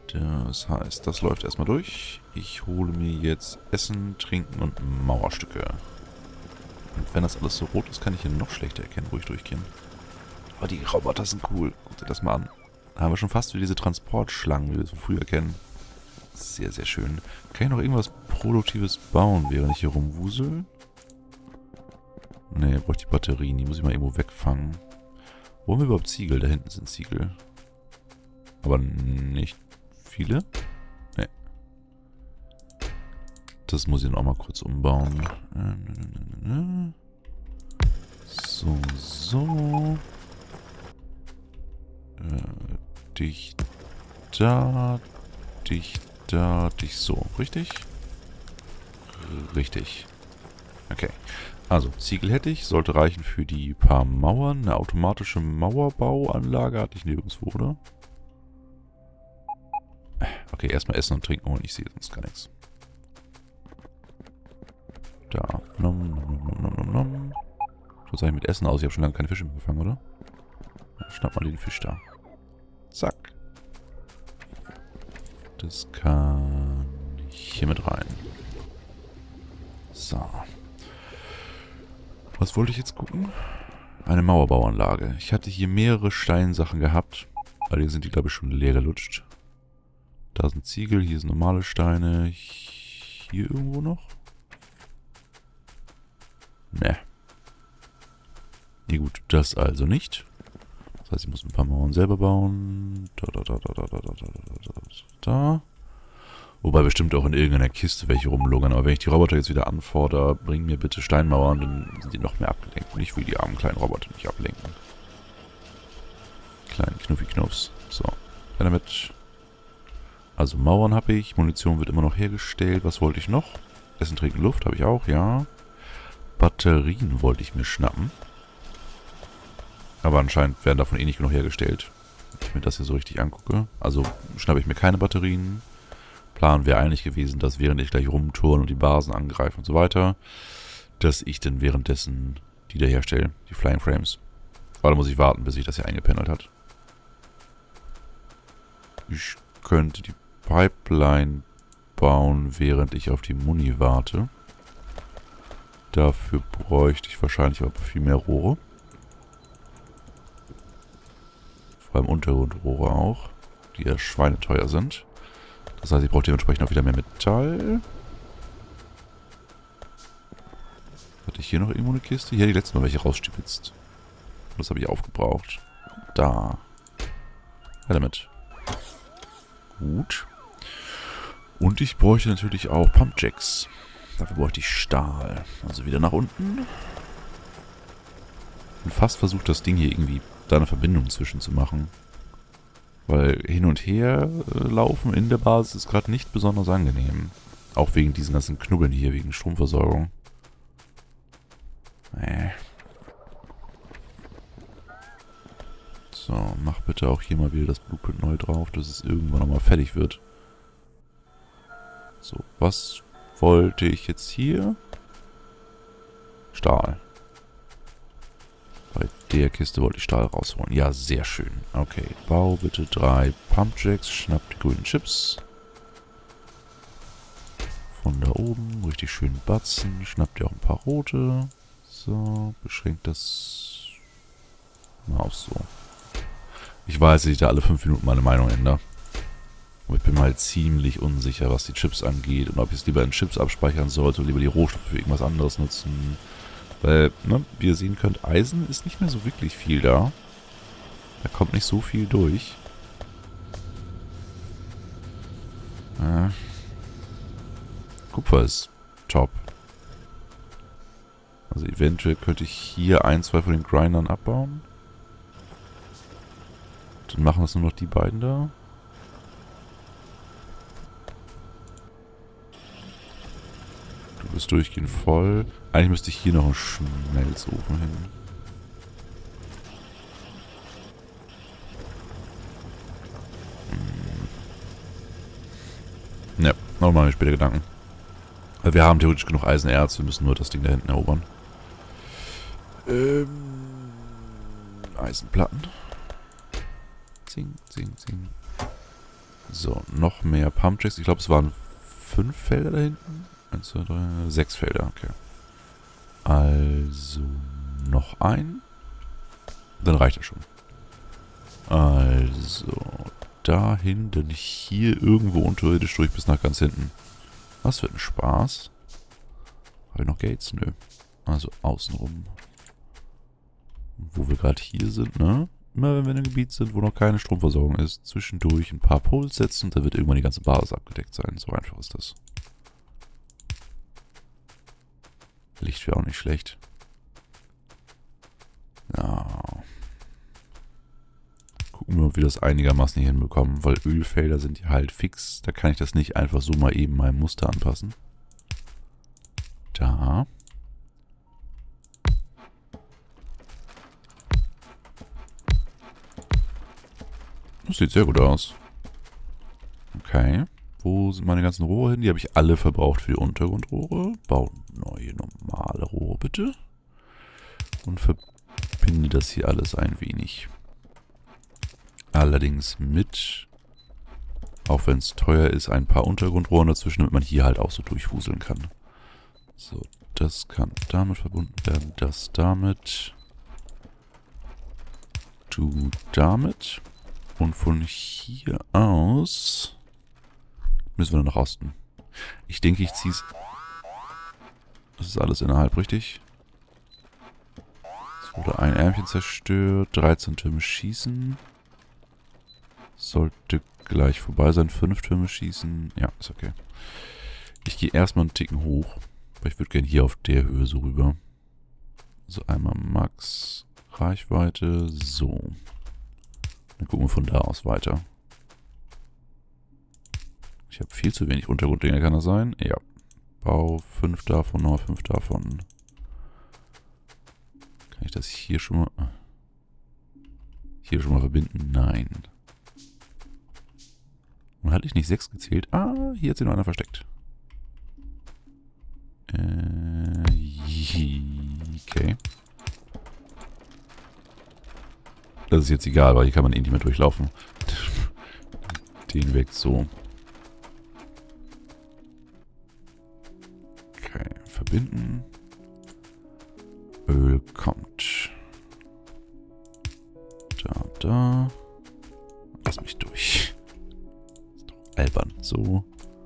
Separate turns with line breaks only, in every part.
Das heißt, das läuft erstmal durch. Ich hole mir jetzt Essen, Trinken und Mauerstücke. Und wenn das alles so rot ist, kann ich hier noch schlechter erkennen, wo ich durchgehe. Aber die Roboter sind cool. Guckt euch das mal an. Da haben wir schon fast wie diese Transportschlangen, wie wir es von früher kennen. Sehr, sehr schön. Kann ich noch irgendwas Produktives bauen, während ich hier rumwusel? Ne, brauche ich die Batterien. Die muss ich mal irgendwo wegfangen. Wo haben wir überhaupt Ziegel? Da hinten sind Ziegel. Aber nicht viele? Ne. Das muss ich noch mal kurz umbauen. So. Dich da. Dich da. Dich so. Richtig? Richtig. Okay. Also, Ziegel hätte ich. Sollte reichen für die paar Mauern. Eine automatische Mauerbauanlage hatte ich nirgendwo, oder? Okay, erstmal Essen und Trinken holen. Ich sehe sonst gar nichts. Da. Nom. Schaut eigentlich mit Essen aus. Ich habe schon lange keine Fische mehr gefangen, oder? Schnapp mal den Fisch da. Zack. Das kann ich hier mit rein. So. Was wollte ich jetzt gucken? Eine Mauerbauanlage. Ich hatte hier mehrere Steinsachen gehabt. Allerdings sind die, glaube ich, schon leer gelutscht. Da sind Ziegel, hier sind normale Steine. Hier irgendwo noch? Ne. Nee, gut, das also nicht. Das heißt, ich muss ein paar Mauern selber bauen. Da. Wobei bestimmt auch in irgendeiner Kiste welche rumlungern. Aber wenn ich die Roboter jetzt wieder anfordere, bring mir bitte Steinmauern, dann sind die noch mehr abgelenkt. Und ich will die armen kleinen Roboter nicht ablenken. Kleinen Knuffi-Knuffs. So, ja, damit. Also Mauern habe ich. Munition wird immer noch hergestellt. Was wollte ich noch? Essen, Trinken, Luft habe ich auch, ja. Batterien wollte ich mir schnappen. Aber anscheinend werden davon eh nicht genug hergestellt. Wenn ich mir das hier so richtig angucke. Also schnappe ich mir keine Batterien. Plan wäre eigentlich gewesen, dass während ich gleich rumtouren und die Basen angreife und so weiter, dass ich dann währenddessen die da herstelle, die Flying Frames. Aber da muss ich warten, bis sich das hier eingependelt hat. Ich könnte die Pipeline bauen, während ich auf die Muni warte. Dafür bräuchte ich wahrscheinlich aber viel mehr Rohre. Vor allem Untergrundrohre auch, die ja schweineteuer sind. Das heißt, ich brauche dementsprechend auch wieder mehr Metall. Hatte ich hier noch irgendwo eine Kiste? Hier die letzten Mal welche rausstibitzt. Das habe ich aufgebraucht. Da. Ja, damit. Gut. Und ich bräuchte natürlich auch Pumpjacks. Dafür bräuchte ich Stahl. Also wieder nach unten. Und fast versucht, das Ding hier irgendwie da eine Verbindung zwischen zu machen. Weil hin und her laufen in der Basis ist gerade nicht besonders angenehm. Auch wegen diesen ganzen Knubbeln hier, wegen Stromversorgung. So, mach bitte auch hier mal wieder das Blueprint neu drauf, dass es irgendwann nochmal fertig wird. So, was wollte ich jetzt hier? Stahl. Bei der Kiste wollte ich Stahl rausholen. Ja, sehr schön. Okay, bau bitte 3 Pumpjacks, schnapp die grünen Chips. Von da oben, richtig schön batzen. Schnapp dir auch ein paar rote. So, beschränkt das mal auf so. Ich weiß, dass ich da alle 5 Minuten meine Meinung ändere. Aber ich bin mal ziemlich unsicher, was die Chips angeht. Und ob ich es lieber in Chips abspeichern sollte oder lieber die Rohstoffe für irgendwas anderes nutzen. Weil, ne, wie ihr sehen könnt, Eisen ist nicht mehr so wirklich viel da. Da kommt nicht so viel durch. Kupfer ist top. Also eventuell könnte ich hier 1, 2 von den Grindern abbauen. Dann machen das nur noch die beiden da. Du bist durchgehend voll. Eigentlich müsste ich hier noch einen Schmelzofen hin. Ne, nochmal mir später Gedanken. Also wir haben theoretisch genug Eisenerz, wir müssen nur das Ding da hinten erobern. Eisenplatten. Zing, zing, zing. So, noch mehr Pumpjacks. Ich glaube, es waren 5 Felder da hinten. 1, 2, 3, 6 Felder, okay. Also, noch ein. Dann reicht das schon. Also, dahin, dann hier irgendwo unterirdisch durch bis nach ganz hinten. Das wird ein Spaß. Habe ich noch Gates? Nö. Also außenrum. Wo wir gerade hier sind, ne? Immer wenn wir in einem Gebiet sind, wo noch keine Stromversorgung ist, zwischendurch ein paar Poles setzen und da wird irgendwann die ganze Basis abgedeckt sein. So einfach ist das. Licht wäre auch nicht schlecht. Ja. Gucken wir mal, ob wir das einigermaßen hier hinbekommen, weil Ölfelder sind ja halt fix. Da kann ich das nicht einfach so mal eben meinem Muster anpassen. Da. Das sieht sehr gut aus. Okay. Wo sind meine ganzen Rohre hin? Die habe ich alle verbraucht für die Untergrundrohre. Bau neue normale Rohre bitte. Und verbinde das hier alles ein wenig. Allerdings mit, auch wenn es teuer ist, ein paar Untergrundrohren dazwischen, damit man hier halt auch so durchwuseln kann. So, das kann damit verbunden werden, das damit. Du damit. Und von hier aus müssen wir noch osten. Ich denke, ich ziehe es. Das ist alles innerhalb, richtig? Es wurde ein Ärmchen zerstört. 13 Türme schießen. Sollte gleich vorbei sein. 5 Türme schießen. Ja, ist okay. Ich gehe erstmal einen Ticken hoch. Aber ich würde gerne hier auf der Höhe so rüber. So, einmal Max. Reichweite. So. Dann gucken wir von da aus weiter. Ich habe viel zu wenig Untergrunddinger, kann das sein? Ja. Bau 5 davon, noch 5 davon. Kann ich das hier schon mal... Hier schon mal verbinden? Nein. Und hatte ich nicht 6 gezählt? Ah, hier hat sich noch einer versteckt. Okay. Das ist jetzt egal, weil hier kann man eh nicht mehr durchlaufen. Den weg so. Okay, verbinden. Öl kommt. Da. Lass mich durch. Ist doch albern. So.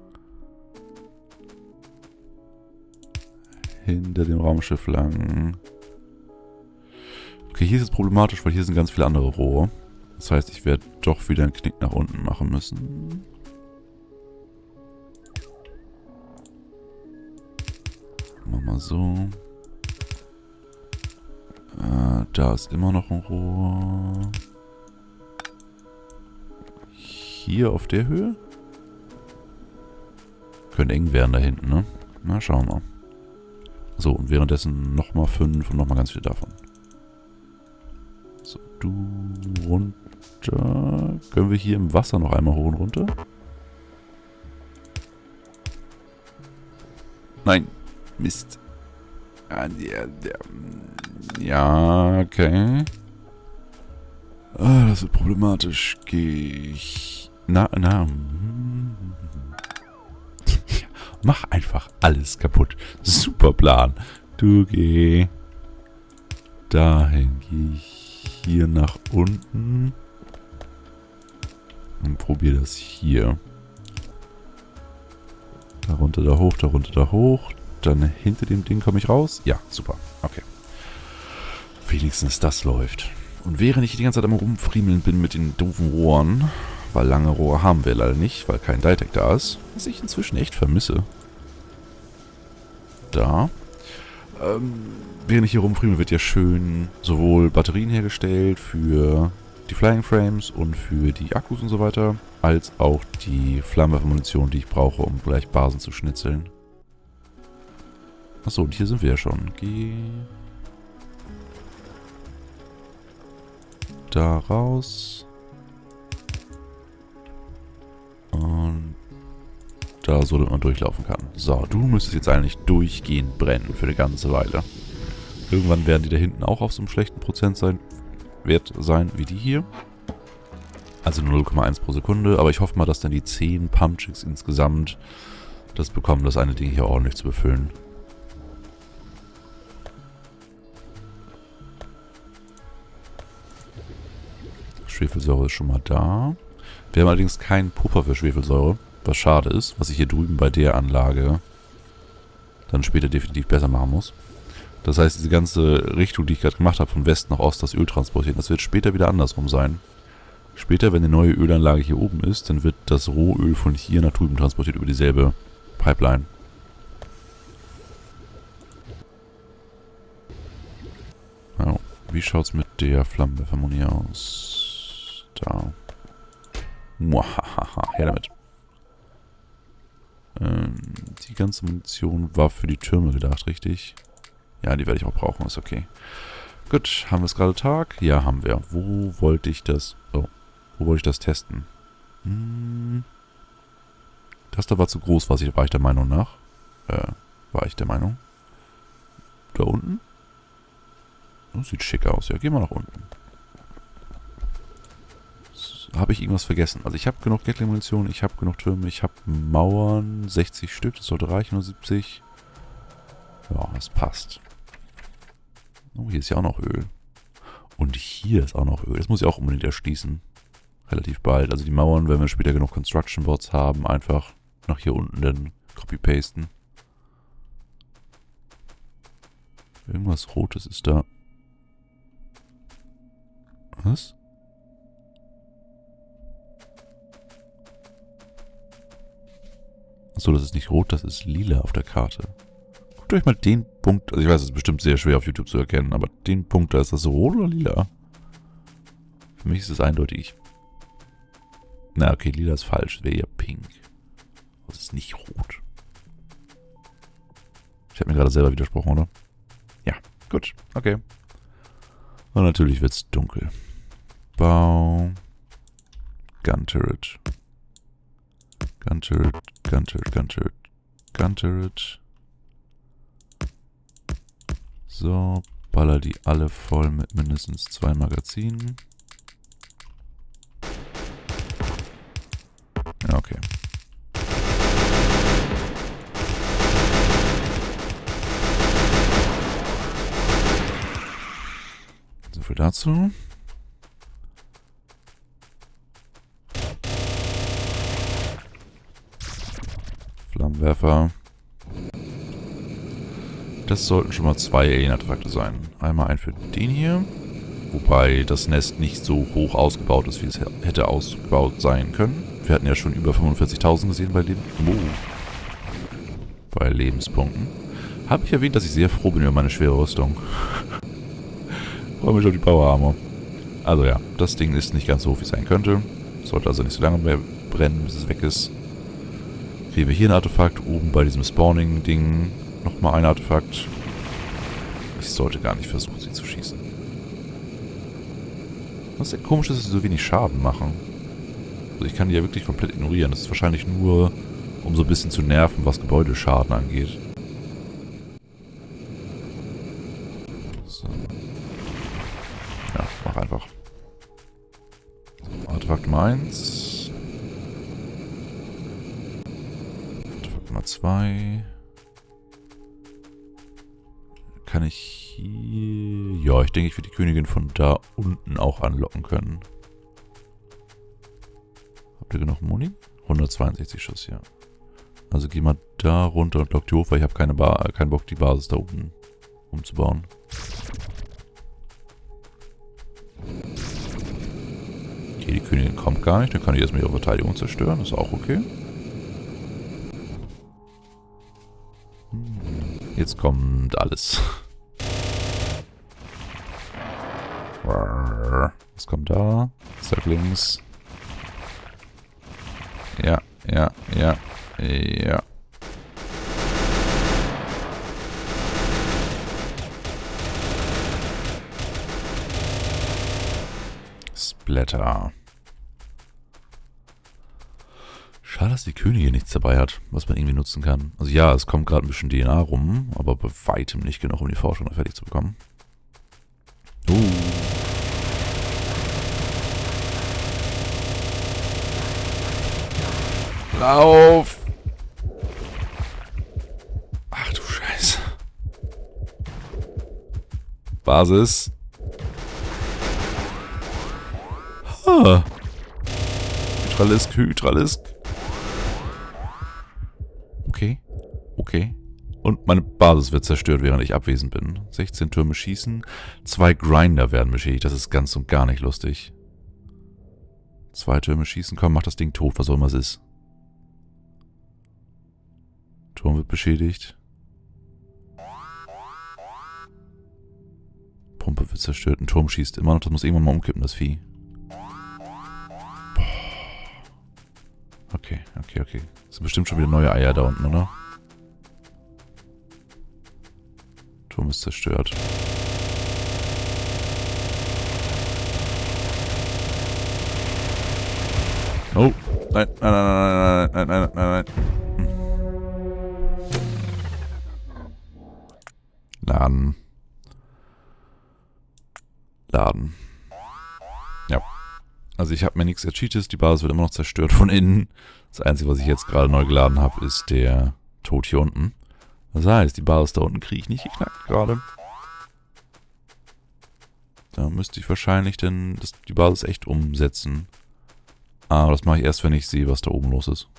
Hinter dem Raumschiff lang. Okay, hier ist es problematisch, weil hier sind ganz viele andere Rohre. Das heißt, ich werde doch wieder einen Knick nach unten machen müssen. Machen wir mal so. Da ist immer noch ein Rohr. Hier auf der Höhe? Könnte eng werden da hinten, ne? Na, schauen wir mal. So, und währenddessen nochmal 5 und nochmal ganz viel davon. So, du runter. Können wir hier im Wasser noch einmal hoch und runter? Nein. Mist. Ja, okay. Ah, das wird problematisch. Gehe ich... Mach einfach alles kaputt. Super Plan. Du geh dahin. Geh ich hier nach unten. Und probier das hier. Darunter, da hoch, darunter, da hoch. Dann hinter dem Ding komme ich raus. Ja, super. Okay. Wenigstens das läuft. Und während ich die ganze Zeit am Rumfriemeln bin mit den doofen Rohren, weil lange Rohre haben wir leider nicht, weil kein Ditec da ist, was ich inzwischen echt vermisse. Da. Während ich hier rumfriemel, wird ja schön sowohl Batterien hergestellt für die Flying Frames und für die Akkus und so weiter, als auch die Flammenwerfermunition, die ich brauche, um gleich Basen zu schnitzeln. Achso, und hier sind wir ja schon. Geh da raus. Und da so, dass man durchlaufen kann. So, du müsstest jetzt eigentlich durchgehend brennen für eine ganze Weile. Irgendwann werden die da hinten auch auf so einem schlechten Wert sein wie die hier. Also 0,1 pro Sekunde. Aber ich hoffe mal, dass dann die 10 Pumpchicks insgesamt das bekommen, das eine Ding hier ordentlich zu befüllen. Schwefelsäure ist schon mal da. Wir haben allerdings keinen Puffer für Schwefelsäure, was schade ist, was ich hier drüben bei der Anlage dann später definitiv besser machen muss. Das heißt, diese ganze Richtung, die ich gerade gemacht habe, von West nach Ost, das Öl transportieren, das wird später wieder andersrum sein. Später, wenn die neue Ölanlage hier oben ist, dann wird das Rohöl von hier nach drüben transportiert über dieselbe Pipeline. Oh, wie schaut's mit der Flammenwerfermuni aus? Da. Muahaha, her damit. Die ganze Munition war für die Türme gedacht, richtig? Ja, die werde ich auch brauchen, ist okay. Gut, haben wir es gerade Tag? Ja, haben wir. Wo wollte ich das... Oh, wo wollte ich das testen? Das da war zu groß, war ich der Meinung nach. War ich der Meinung. Da unten? Das sieht schick aus. Ja, gehen wir nach unten. Habe ich irgendwas vergessen? Also ich habe genug Gatling-Munition, ich habe genug Türme, ich habe Mauern, 60 Stück, das sollte reichen, nur 70. Ja, das passt. Oh, hier ist ja auch noch Öl. Und hier ist auch noch Öl. Das muss ich auch unbedingt erschließen. Relativ bald. Also die Mauern, wenn wir später genug Construction Bots haben, einfach nach hier unten dann copy-pasten. Irgendwas Rotes ist da. Was? Achso, das ist nicht rot, das ist lila auf der Karte. Guckt euch mal den Punkt, also ich weiß, es ist bestimmt sehr schwer auf YouTube zu erkennen, aber den Punkt, da ist das rot oder lila? Für mich ist es eindeutig. Na, okay, lila ist falsch, das wäre ja pink. Aber es ist nicht rot. Ich habe mir gerade selber widersprochen, oder? Ja, gut, okay. Und natürlich wird es dunkel. Bau. Gun Turret. Gun Turret, Gun Turret, Gun Turret, Gun Turret. So, baller die alle voll mit mindestens 2 Magazinen. Ja, okay. So viel dazu. Flammenwerfer. Das sollten schon mal 2 Alien-Artefakte sein. Einmal ein für den hier. Wobei das Nest nicht so hoch ausgebaut ist, wie es hätte ausgebaut sein können. Wir hatten ja schon über 45.000 gesehen bei Lebenspunkten. Habe ich erwähnt, dass ich sehr froh bin über meine schwere Rüstung. Freue mich auf die Power Armor. Also ja, das Ding ist nicht ganz so hoch, wie es sein könnte. Sollte also nicht so lange mehr brennen, bis es weg ist. Kriegen wir hier ein Artefakt, oben bei diesem Spawning-Ding nochmal ein Artefakt. Ich sollte gar nicht versuchen, sie zu schießen. Was sehr komisch ist, dass sie so wenig Schaden machen. Also ich kann die ja wirklich komplett ignorieren. Das ist wahrscheinlich nur, um so ein bisschen zu nerven, was Gebäudeschaden angeht. So. Ja, mach einfach. So, Artefakt Nummer 1. Artefakt Nummer 2. Kann ich hier... Ja, ich denke, ich werde die Königin von da unten auch anlocken können. Habt ihr genug Muni? 162 Schuss, ja. Also geh mal da runter und lock die hoch, weil ich habe keinen Bock, die Basis da oben umzubauen. Okay, die Königin kommt gar nicht. Dann kann ich erstmal ihre Verteidigung zerstören. Das ist auch okay. Jetzt kommt alles. Was kommt da? Zack, links. Ja, ja, ja, ja. Splatter. Schade, dass die Königin nichts dabei hat, was man irgendwie nutzen kann. Also ja, es kommt gerade ein bisschen DNA rum, aber bei weitem nicht genug, um die Forschung noch fertig zu bekommen. Lauf! Ach du Scheiße. Basis. Ha. Hydralisk, Hydralisk. Okay. Okay. Und meine Basis wird zerstört, während ich abwesend bin. 16 Türme schießen. 2 Grinder werden beschädigt. Das ist ganz und gar nicht lustig. 2 Türme schießen. Komm, mach das Ding tot, was auch immer es ist. Turm wird beschädigt. Pumpe wird zerstört. Ein Turm schießt immer noch. Das muss irgendwann mal umkippen, das Vieh. Okay, okay, okay. Das sind bestimmt schon wieder neue Eier da unten, oder? Turm ist zerstört. Oh, nein, nein, nein, nein, nein, nein, nein, nein, nein. Laden. Laden. Ja. Also ich habe mir nichts ercheatet, die Basis wird immer noch zerstört von innen. Das Einzige, was ich jetzt gerade neu geladen habe, ist der Tod hier unten. Das heißt, die Basis da unten kriege ich nicht geknackt gerade. Da müsste ich wahrscheinlich dann die Basis echt umsetzen. Aber das mache ich erst, wenn ich sehe, was da oben los ist.